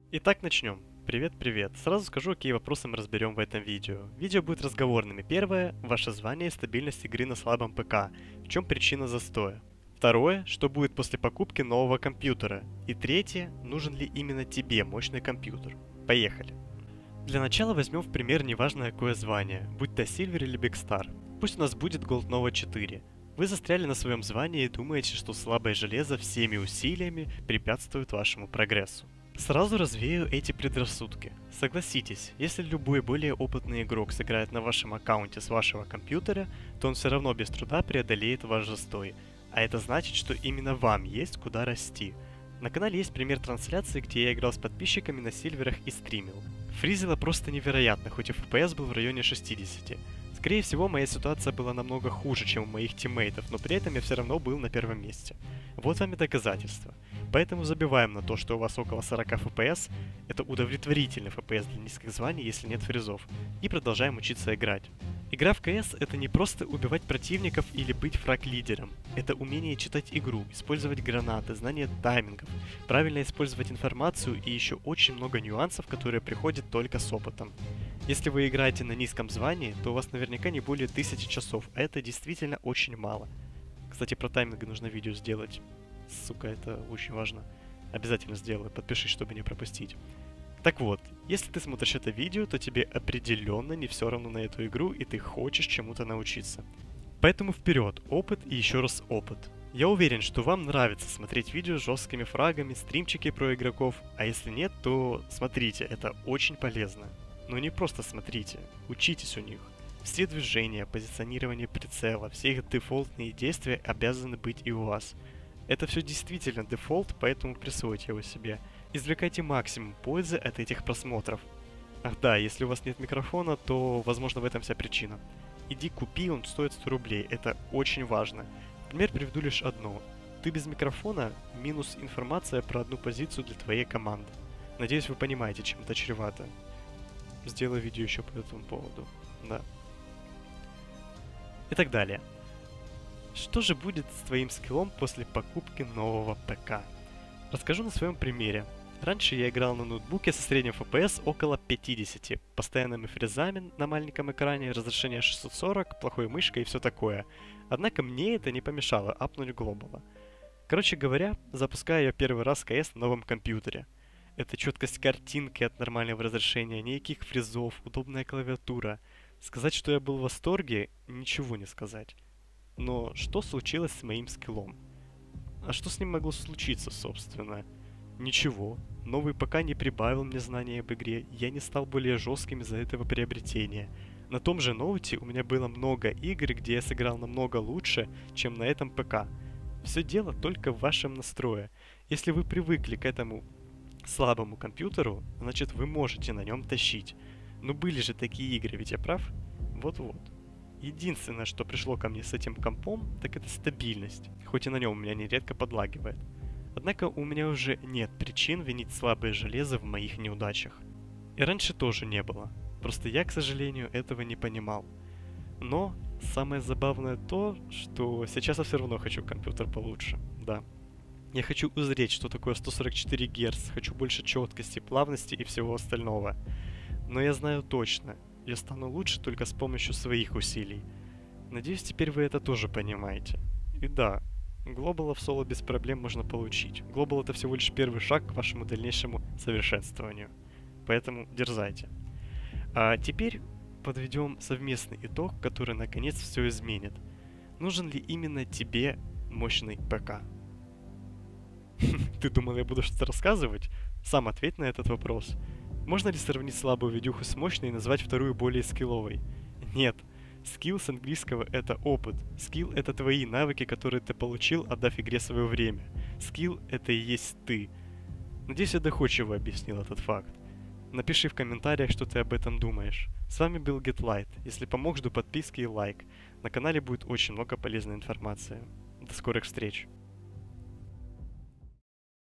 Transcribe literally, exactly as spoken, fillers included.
Итак, начнем. Привет-привет. Сразу скажу, какие вопросы мы разберем в этом видео. Видео будет разговорными. Первое – ваше звание и стабильность игры на слабом ПК. В чем причина застоя? Второе – что будет после покупки нового компьютера? И третье – нужен ли именно тебе мощный компьютер? Поехали. Для начала возьмем в пример неважно какое звание, будь то Silver или Big Star. Пусть у нас будет Gold Nova четыре. Вы застряли на своем звании и думаете, что слабое железо всеми усилиями препятствует вашему прогрессу. Сразу развею эти предрассудки. Согласитесь, если любой более опытный игрок сыграет на вашем аккаунте с вашего компьютера, то он все равно без труда преодолеет ваш застой. А это значит, что именно вам есть куда расти. На канале есть пример трансляции, где я играл с подписчиками на сильверах и стримил. Фризило просто невероятно, хоть и эф пи эс был в районе шестидесяти. Скорее всего, моя ситуация была намного хуже, чем у моих тиммейтов, но при этом я все равно был на первом месте. Вот вам и доказательства. Поэтому забиваем на то, что у вас около сорока эф пи эс, это удовлетворительный эф пи эс для низких званий, если нет фризов, и продолжаем учиться играть. Игра в КС это не просто убивать противников или быть фраг-лидером, это умение читать игру, использовать гранаты, знание таймингов, правильно использовать информацию и еще очень много нюансов, которые приходят только с опытом. Если вы играете на низком звании, то у вас наверняка не более тысячи часов, а это действительно очень мало. Кстати, про тайминг нужно видео сделать. Сука, это очень важно. Обязательно сделаю, подпишись, чтобы не пропустить. Так вот, если ты смотришь это видео, то тебе определенно не все равно на эту игру, и ты хочешь чему-то научиться. Поэтому вперед, опыт и еще раз опыт. Я уверен, что вам нравится смотреть видео с жесткими фрагами, стримчики про игроков, а если нет, то смотрите, это очень полезно. Но не просто смотрите, учитесь у них. Все движения, позиционирование прицела, все их дефолтные действия обязаны быть и у вас. Это все действительно дефолт, поэтому присвойте его себе. Извлекайте максимум пользы от этих просмотров. Ах да, если у вас нет микрофона, то возможно в этом вся причина. Иди купи, он стоит сто рублей, это очень важно. Например, приведу лишь одно. Ты без микрофона – минус информация про одну позицию для твоей команды. Надеюсь, вы понимаете, чем это чревато. Сделаю видео еще по этому поводу. Да. И так далее. Что же будет с твоим скиллом после покупки нового ПК? Расскажу на своем примере. Раньше я играл на ноутбуке со средним эф пи эс около пятидесяти, постоянными фрезами на маленьком экране, разрешение шестьсот сорок, плохой мышкой и все такое. Однако мне это не помешало апнуть глобала. Короче говоря, запускаю я первый раз КС на новом компьютере. Это четкость картинки от нормального разрешения, никаких фрезов, удобная клавиатура. Сказать, что я был в восторге, ничего не сказать. Но что случилось с моим скиллом? А что с ним могло случиться, собственно? Ничего. Новый ПК не прибавил мне знаний об игре, я не стал более жестким из-за этого приобретения. На том же ноуте у меня было много игр, где я сыграл намного лучше, чем на этом ПК. Все дело только в вашем настрое. Если вы привыкли к этому слабому компьютеру, значит вы можете на нем тащить. Но были же такие игры, ведь я прав? Вот-вот. Единственное, что пришло ко мне с этим компом, так это стабильность, хоть и на нем у меня нередко подлагивает. Однако у меня уже нет причин винить слабое железо в моих неудачах. И раньше тоже не было, просто я, к сожалению, этого не понимал. Но самое забавное то, что сейчас я все равно хочу компьютер получше, да. Я хочу узреть, что такое сто сорок четыре герца, хочу больше четкости, плавности и всего остального. Но я знаю точно, я стану лучше только с помощью своих усилий. Надеюсь, теперь вы это тоже понимаете. И да, Global в соло без проблем можно получить. Global это всего лишь первый шаг к вашему дальнейшему совершенствованию. Поэтому дерзайте. А теперь подведем совместный итог, который наконец все изменит. Нужен ли именно тебе мощный ПК? Ты думал, я буду что-то рассказывать? Сам ответь на этот вопрос. Можно ли сравнить слабую видюху с мощной и назвать вторую более скилловой? Нет. Скилл с английского — это опыт. Скилл — это твои навыки, которые ты получил, отдав игре свое время. Скилл — это и есть ты. Надеюсь, я доходчиво объяснил этот факт. Напиши в комментариях, что ты об этом думаешь. С вами был GetLight. Если помог, жду подписки и лайк. На канале будет очень много полезной информации. До скорых встреч!